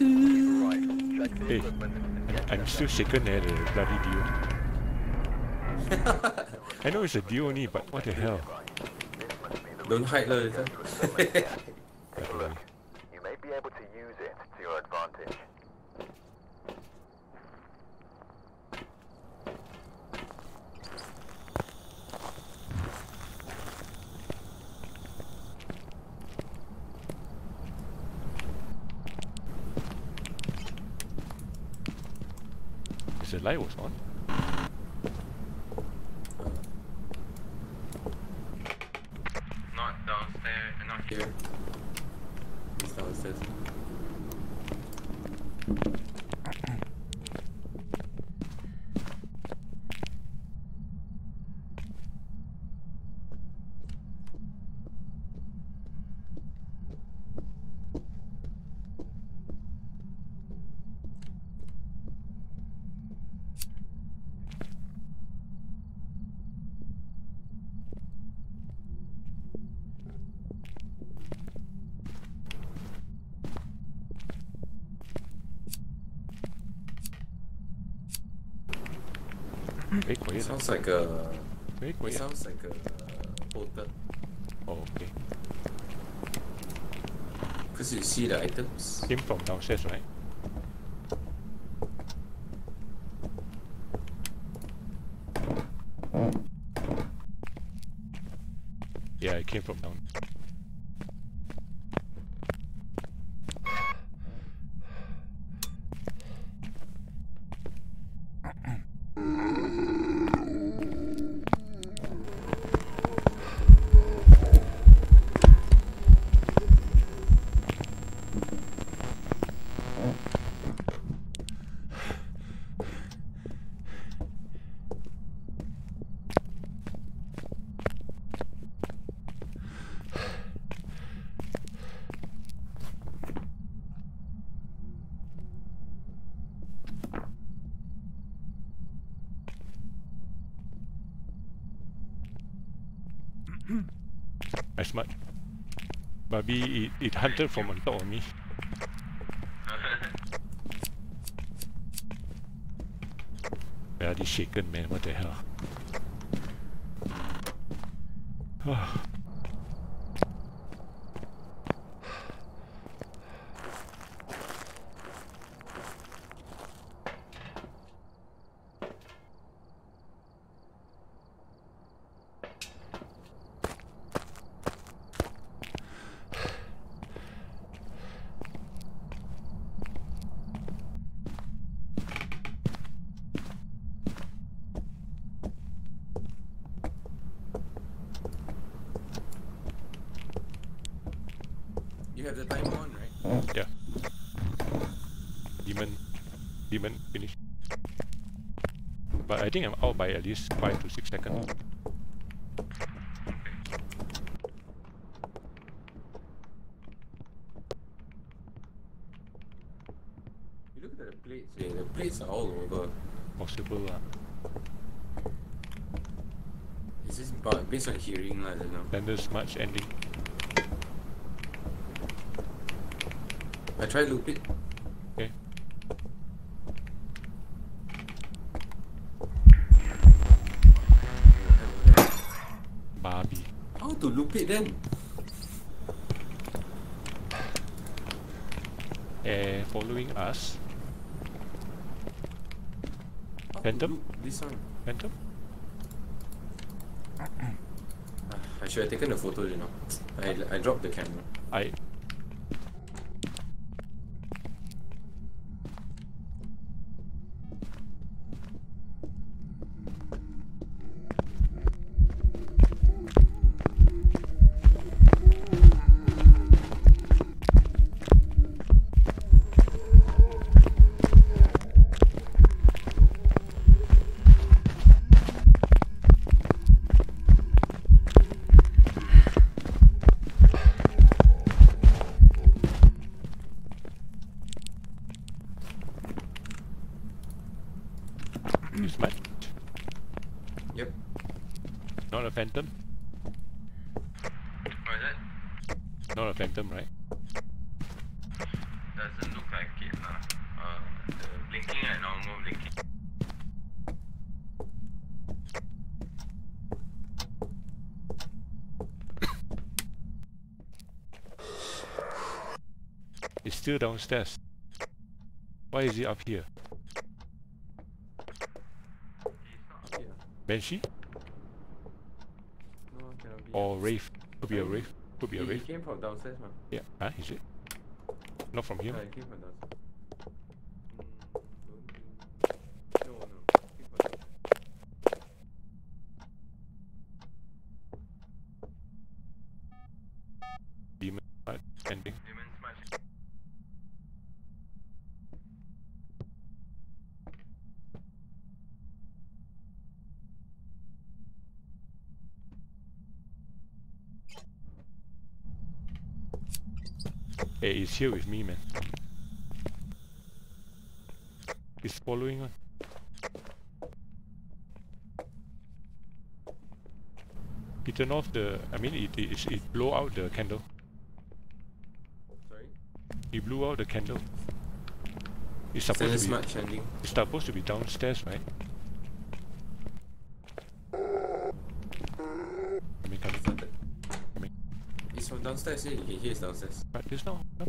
Hey, I'm still shaken at the bloody deal. I know it's a deal only, but what the hell? Don't hide lah later. Look, you may be able to use it to your advantage. the light was on. Not downstairs, not here. Here. It's downstairs. Very quiet. Sounds like a. Very It quiet. sounds like a portal. Oh, okay. Because you see the items. Came from downstairs, right? Yeah, it came from down. As much. Maybe it hunted from on top of me. Bloody shaken, man. What the hell? You have the timer on, right? Yeah. Demon finished. But I think I'm out by at least 5 to 6 seconds. You look at the plates. Yeah, the plates are all over. Possible. Is this based on hearing? I don't know. Thunder's March ending. I try loop it. Okay. Barbie. How to loop it then? Following us. How to Phantom? loop this one. Phantom? I should have taken a photo, you know. I dropped the camera. I... It's Matt. Yep. Not a Phantom? What is that? Not a Phantom, right? Doesn't look like it. It's still downstairs. Why is he up here? Here. Banshee? No, cannot be. Or Wraith? Could be a Wraith. Could be a He Wraith. came from downstairs, man. Yeah. Huh? Is it? Not from here? Yeah, he came from downstairs. No, no. He came from downstairs. Demon ending. Demon smash. Hey, he's here with me, man. He's following on. He turned off the... I mean, it blew out the candle. Sorry? He blew out the candle. It's Send supposed a to be... smart shanding. It's supposed to be downstairs, right? Coming. Started. Coming. He's from downstairs, yeah. You can hear it's downstairs. Right, just now. Come.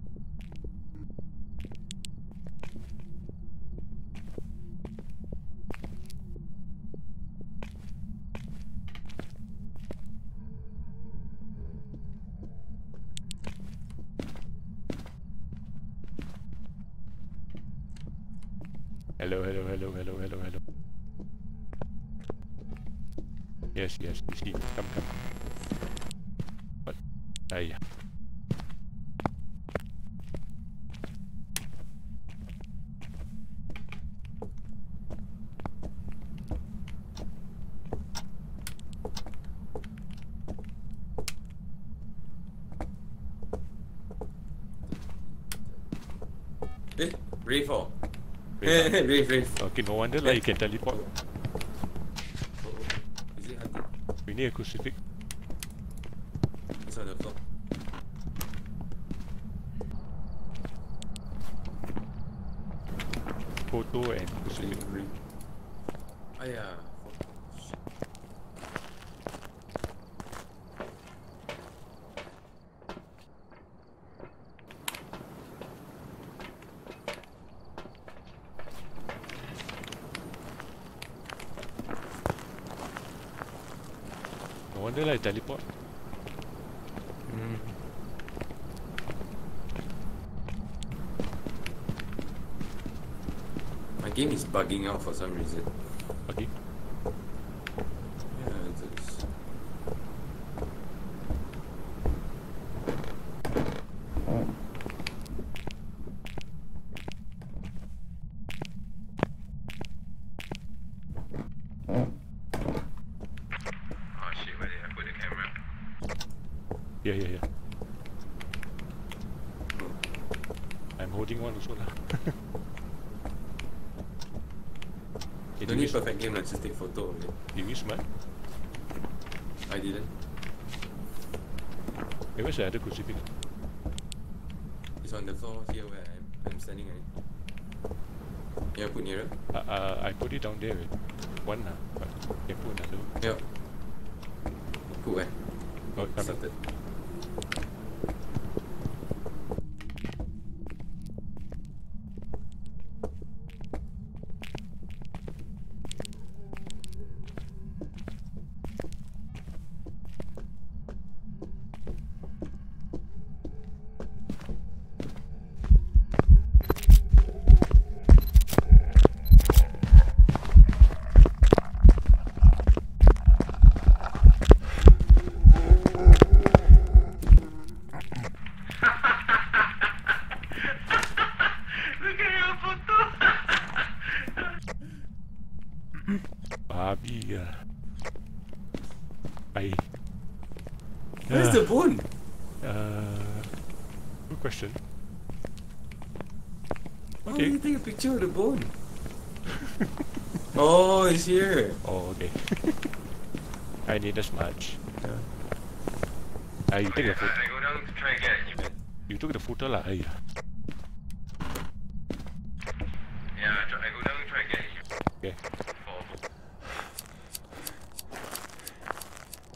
Hello. Yes, you see. Come. What? Yeah. Wraith or? Wraith, Wraith. Okay, no wonder like you can teleport. Is it hunting? We need a crucifix. It's on the floor. Photo and crucifix. Ah yeah. Shit. No wonder like teleport. My game is bugging out for some reason. Okay. Yeah, it's... Oh shit, where did I put the camera? Yeah. I'm holding one also lah. You don't need perfect game, let's just take photo of it. Did we smart? I didn't. Hey, where's the other crucifix? It's on the floor here where I'm standing right. Yeah, put nearer. I put it down there. One but can put another one. Yeah. Cool, eh? Oh, come on. Started. Look at your photo! Barbie. Where's the bone? Good question. Why Okay. would you take a picture of the bone? Oh, it's here. Oh, okay. I need as much. You take the I photo. go down to try and get you. You took the photo lah. Yeah, I go down and try and get you. Okay.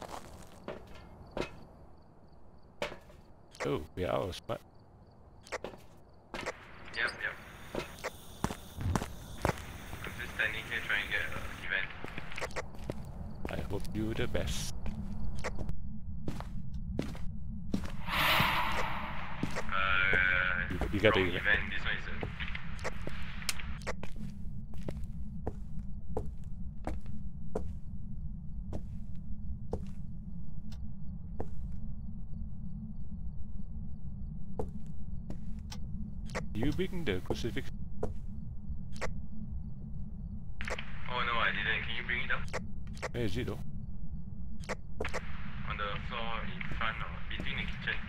Oh, we are out of smart. the best. You got wrong it. event. This one is a... You bring the crucifix. Oh no, I didn't. Can you bring it up? Where is it though? On the floor in front or between the kitchen.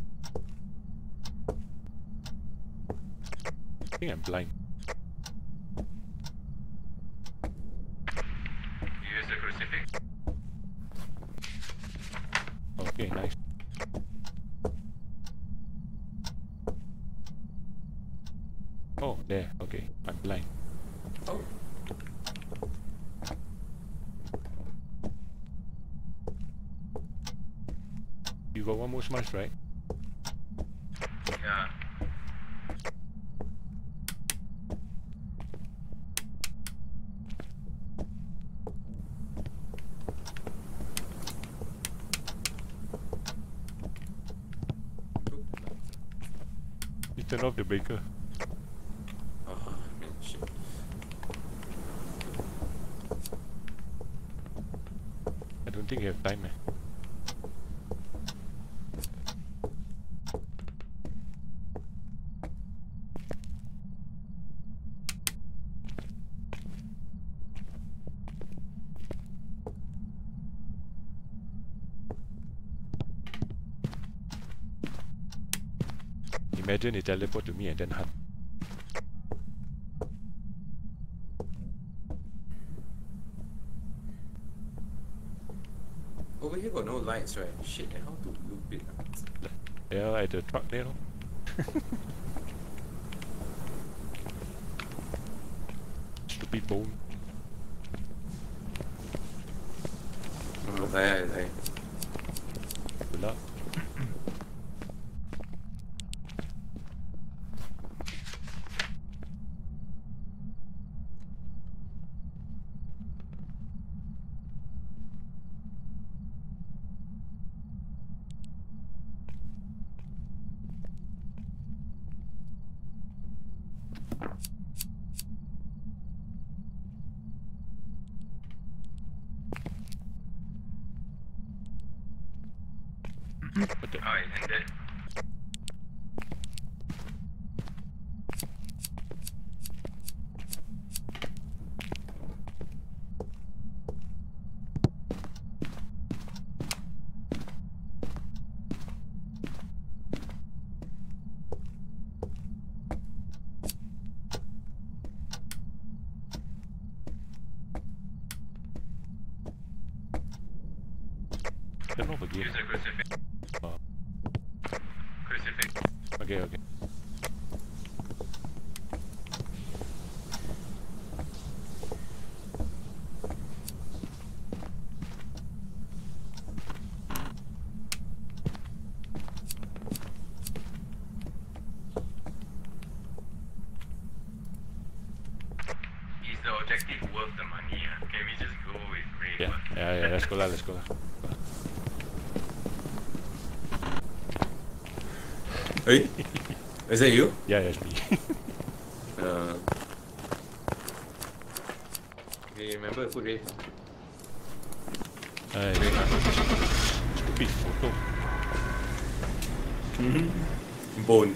I think I'm blind. You use the crucifix? Okay, nice. Oh, there. Okay, I'm blind. Oh. You got one more smash, right? Yeah. You turn off the breaker. Ah, man, shit. I don't think you have time, eh? Imagine it teleport to me and then hunt. Over here got no lights, right? Shit, how to loop it? Yeah, at the truck there. No? Stupid bone. Oh, there. Good luck. What the? Oh, it ended. Turn off again. Use the crucifix. Oh, Crucifix. okay, okay. Is the objective worth the money? Can we just go with Ray? Yeah, let's go lah, let's go lah. Hey? Is that you? Yeah, that's me. Okay, remember food race? Stupid photo. Bone.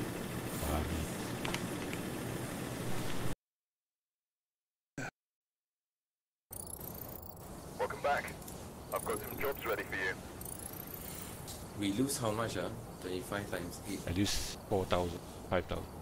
Welcome back. I've got some jobs ready for you. We lose how much, 25 times 8. At least 4,000, 5,000.